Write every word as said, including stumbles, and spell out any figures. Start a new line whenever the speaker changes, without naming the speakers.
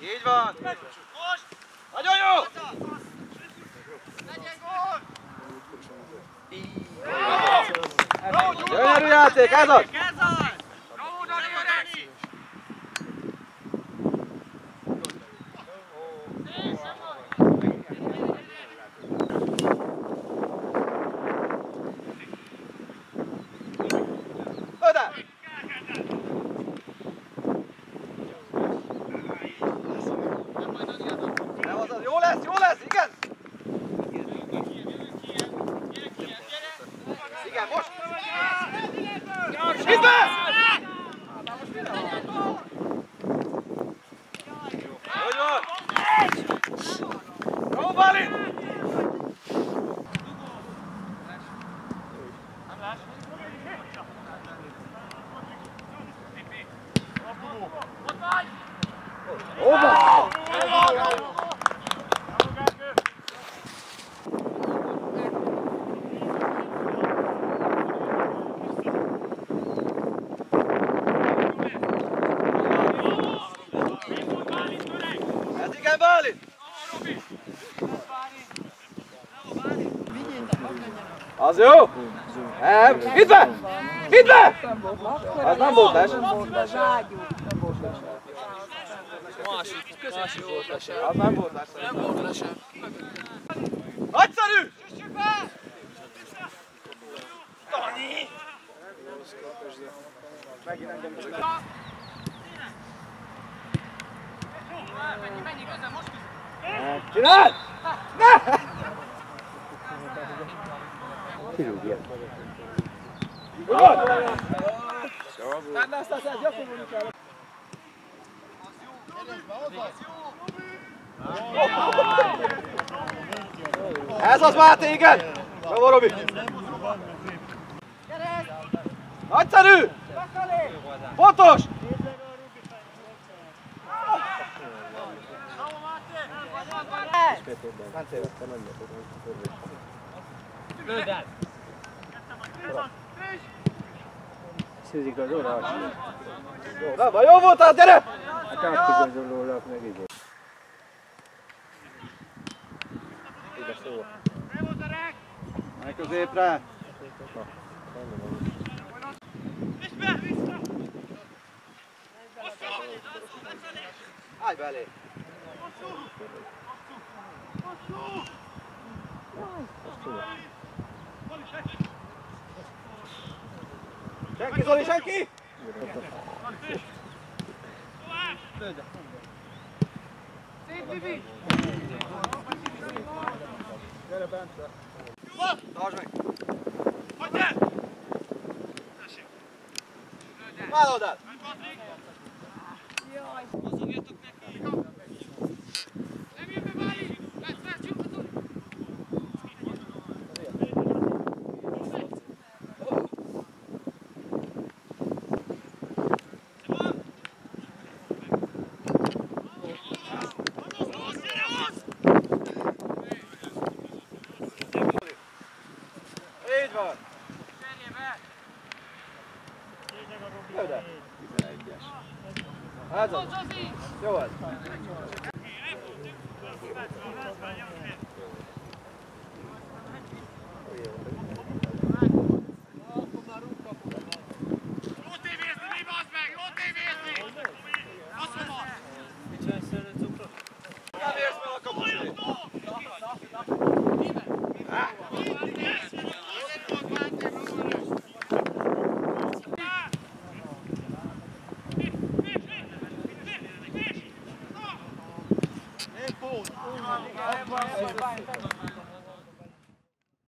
Így van! Nagyon jó! Gyönyörű játék, ez az! Jó lesz, jó lesz, igen! Igen, most! Itt be! Hogy van? Jó, Bálint! Oba! Ez igen, Bálint! Az jó? Nem, itt be! Itt be! Az nem volt les.
Másik, másik volt lese.
Az nem volt les.
Nem volt lese.
Nagyszerű! Süssük be! Tanyi! Megint engem is.
Mennyi közben most küzd?
Csináld! Ne! Kirúgja. Úgy van? Nem, ezt azt gyakorolni kell. Ez az, Máté, igen! Bravo, Robi! Nagyszerű! Pontos!
Lőd el!
Szűzik az orra.
Na, jó voltál, gyere!
Hát átigazolólak meg így. Ide szól.
Menj középre! Állj belé! Senki, Zoli, senki!
Szép, Bibi!
Gyere, Bence! Tartsd meg! Hagyj el! Vállalod el!
Jaj! Mozogjatok neki! Nem jön be, Báli! Vesz, vesz, csukatod!
Így van! Lőd el! tizenegyes. Ez az! Jó ez!
Jó tévézni, mi bazd meg! Jó tévézni! Azt mondom!
Mit csinálsz erre cukrot?
Nem érsz fel a kapusra!
Abban